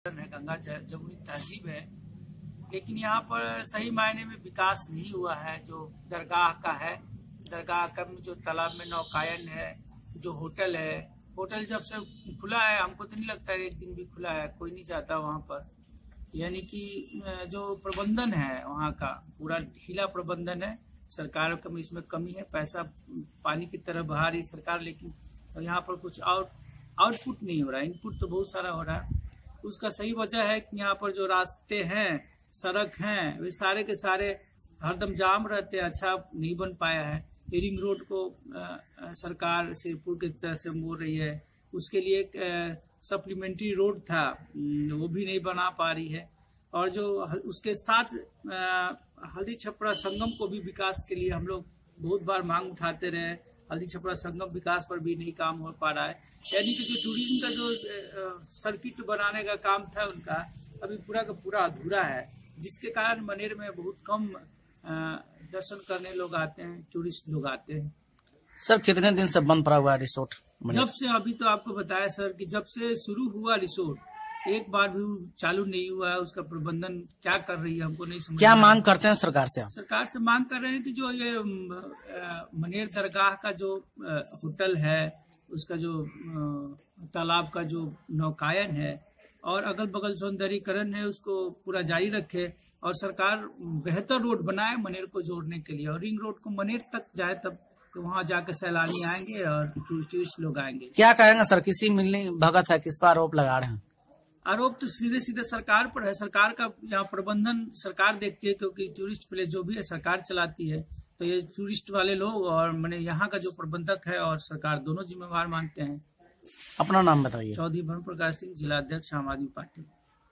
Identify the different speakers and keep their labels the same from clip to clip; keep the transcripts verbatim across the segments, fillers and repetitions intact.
Speaker 1: है, गंगा जमुनी तहजीब है, लेकिन यहाँ पर सही मायने में विकास नहीं हुआ है। जो दरगाह का है, दरगाह का जो तालाब में नौकायन है, जो होटल है, होटल जब से खुला है हमको तो नहीं लगता है एक दिन भी खुला है, कोई नहीं जाता वहाँ पर। यानी कि जो प्रबंधन है वहाँ का पूरा ढीला प्रबंधन है। सरकार का इसमें कमी है, पैसा पानी की तरह बहा रही सरकार, लेकिन यहाँ पर कुछ आउट आउटपुट नहीं हो रहा है। इनपुट तो बहुत सारा हो रहा है। उसका सही वजह है कि यहाँ पर जो रास्ते हैं, सड़क हैं, वे सारे के सारे हरदम जाम रहते हैं, अच्छा नहीं बन पाया है। रिंग रोड को आ, सरकार सिरपुर की तरफ से मोड़ रही है, उसके लिए एक सप्लीमेंट्री रोड था, वो भी नहीं बना पा रही है। और जो उसके साथ हल्दी छपरा संगम को भी विकास के लिए हम लोग बहुत बार मांग उठाते रहे, हल्दी छपरा संगम विकास पर भी नहीं काम हो पा रहा है। यानी कि जो टूरिज्म का जो सर्किट बनाने का काम था उनका अभी पूरा का पूरा अधूरा है, जिसके कारण मनेर में बहुत कम दर्शन करने लोग आते हैं, टूरिस्ट लोग आते हैं।
Speaker 2: सर कितने दिन से बंद पड़ा हुआ है रिसोर्ट?
Speaker 1: जब से, अभी तो आपको बताया सर कि जब से शुरू हुआ रिसोर्ट एक बार भी चालू नहीं हुआ है। उसका प्रबंधन क्या कर रही है हमको नहीं समझ।
Speaker 2: क्या मांग करते हैं सरकार से?
Speaker 1: सरकार से मांग कर रहे हैं कि जो ये मनेर दरगाह का जो होटल है, उसका जो तालाब का जो नौकायन है और अगल बगल सौंदर्यीकरण है, उसको पूरा जारी रखे और सरकार बेहतर रोड बनाए मनेर को जोड़ने के लिए। और रिंग रोड को मनेर तक जाए तब तो वहाँ जाकर सैलानी आएंगे और टूरिस्ट लोग आएंगे।
Speaker 2: क्या कहेंगे सर, किसी मिलनी भगत है, किस पर आरोप लगा रहे हैं?
Speaker 1: आरोप तो सीधे सीधे सरकार पर है। सरकार का यहाँ प्रबंधन सरकार देखती है, क्योंकि टूरिस्ट प्लेस जो भी है सरकार चलाती है। तो ये टूरिस्ट वाले लोग और मैंने यहाँ का जो प्रबंधक है और सरकार दोनों जिम्मेवार मानते हैं।
Speaker 2: अपना नाम बताइए।
Speaker 1: चौधरी भवन प्रकाश सिंह, जिला अध्यक्ष आम आदमी पार्टी।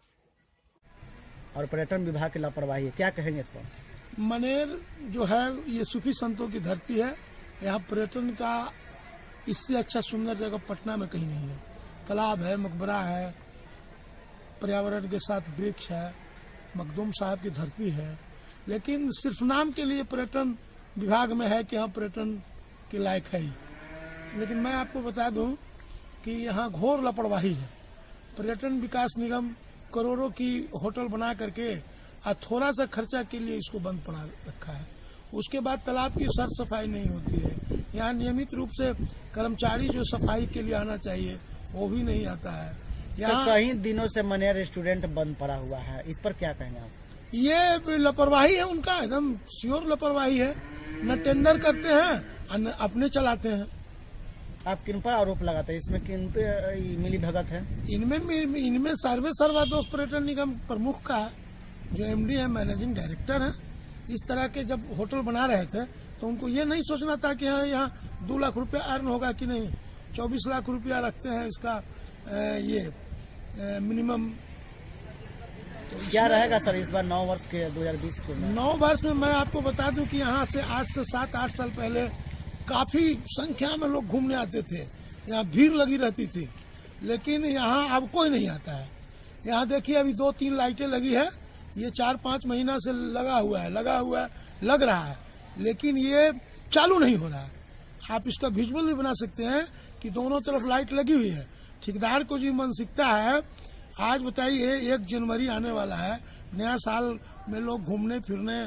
Speaker 2: और पर्यटन विभाग की लापरवाही है, क्या कहेंगे इस पर?
Speaker 3: मनेर जो है ये सूफी संतों की धरती है। यहाँ पर्यटन का इससे अच्छा सुंदर जगह पटना में कहीं नहीं है। तालाब है, मकबरा है, पर्यावरण के साथ वृक्ष है, मखदूम साहब की धरती है, लेकिन सिर्फ नाम के लिए पर्यटन विभाग में है कि यहाँ पर्यटन के लायक है ही। लेकिन मैं आपको बता दूं कि यहाँ घोर लापरवाही है। पर्यटन विकास निगम करोड़ों की होटल बना करके और थोड़ा सा खर्चा के लिए इसको बंद पड़ा रखा है। उसके बाद तालाब की सर सफाई नहीं होती है। यहाँ नियमित रूप से कर्मचारी जो सफाई के लिए आना चाहिए वो भी नहीं आता है।
Speaker 2: यहाँ कई दिनों से मनेर रेस्टोरेंट बंद पड़ा हुआ है, इस पर क्या कहना है?
Speaker 3: ये लापरवाही है उनका, एकदम श्योर लापरवाही है। न टेंडर करते हैं न अपने चलाते हैं।
Speaker 2: आप किन पर आरोप लगाते हैं? इसमें किन पे मिली भगत है?
Speaker 3: इनमें इनमें सर्वे सर्वादोष पर्यटन निगम प्रमुख का है, जो एमडी है, मैनेजिंग डायरेक्टर है। इस तरह के जब होटल बना रहे थे तो उनको ये नहीं सोचना था कि हाँ यहाँ दो लाख रुपया अर्न होगा कि नहीं। चौबीस लाख रुपया रखते हैं इसका ये मिनिमम। तो
Speaker 2: क्या रहेगा सर इस बार नौ वर्ष के दो हजार बीस के?
Speaker 3: नौ वर्ष में मैं आपको बता दूं कि यहाँ से आज से सात आठ साल पहले काफी संख्या में लोग घूमने आते थे। यहाँ भीड़ लगी रहती थी, लेकिन यहाँ अब कोई नहीं आता है। यहाँ देखिए अभी दो तीन लाइटें लगी है, ये चार पाँच महीना से लगा हुआ है लगा हुआ है लग रहा है, लेकिन ये चालू नहीं हो रहा है। आप इसका विजुअल भी बना सकते हैं कि दोनों तरफ लाइट लगी हुई है। ठेकेदार को जो मानसिकता है, आज बताइए एक जनवरी आने वाला है, नया साल में लोग घूमने फिरने।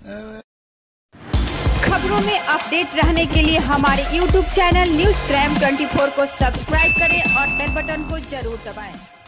Speaker 4: खबरों में अपडेट रहने के लिए हमारे यूट्यूब चैनल न्यूज क्राइम चौबीस को सब्सक्राइब करें और बेल बटन को जरूर दबाएं।